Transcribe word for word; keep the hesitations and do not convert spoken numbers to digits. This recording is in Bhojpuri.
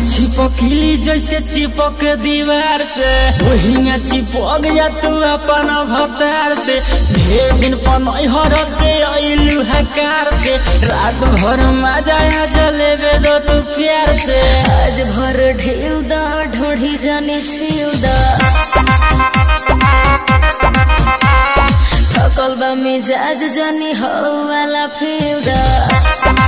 छिपकली जैसे चिपक दीवार से वही चिपक जा तू अपन भतार से। ढेर दिन पनहर से अइलू हकार से रात भर मजा जलेबे दो तू प्यार से। आज भर ढेल दा ढोढ़ी जाने छील दा थकल बा मिजाज जानी हो वाला फील दा।